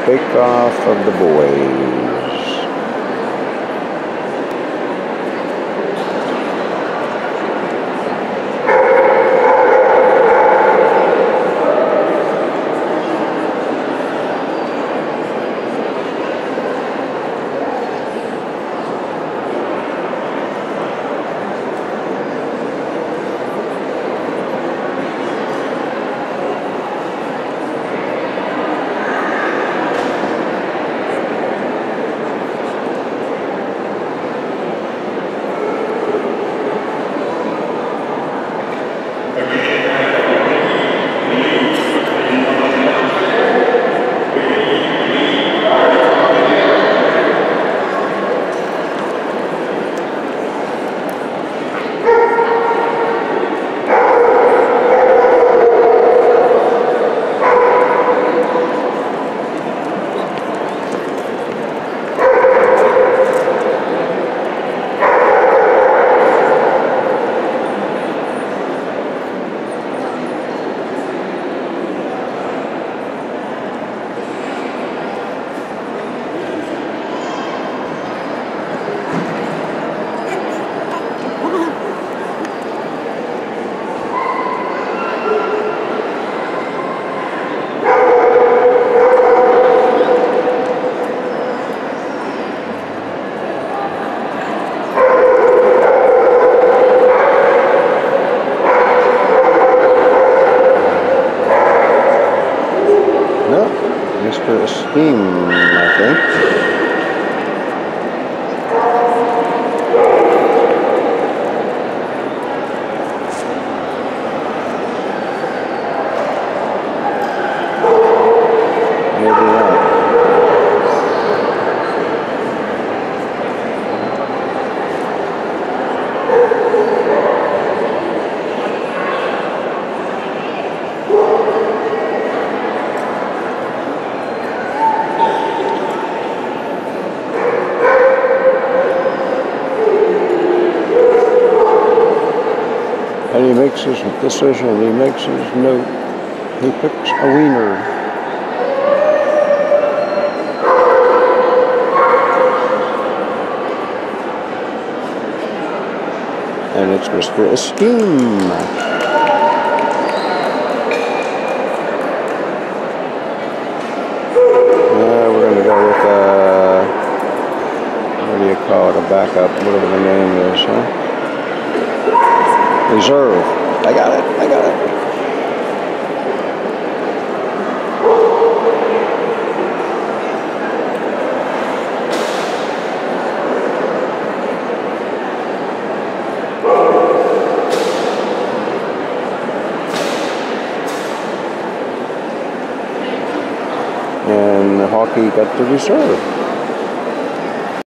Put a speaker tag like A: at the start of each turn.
A: Bake Off of the Boys. Mr. Esteem, I think. And he makes his decision, he makes his note, he picks a wiener. And it's Mr. Esteem. We're going to go with, what do you call it, a backup, whatever the name is, huh? Reserve. I got it. I got it. And the hockey got the reserve.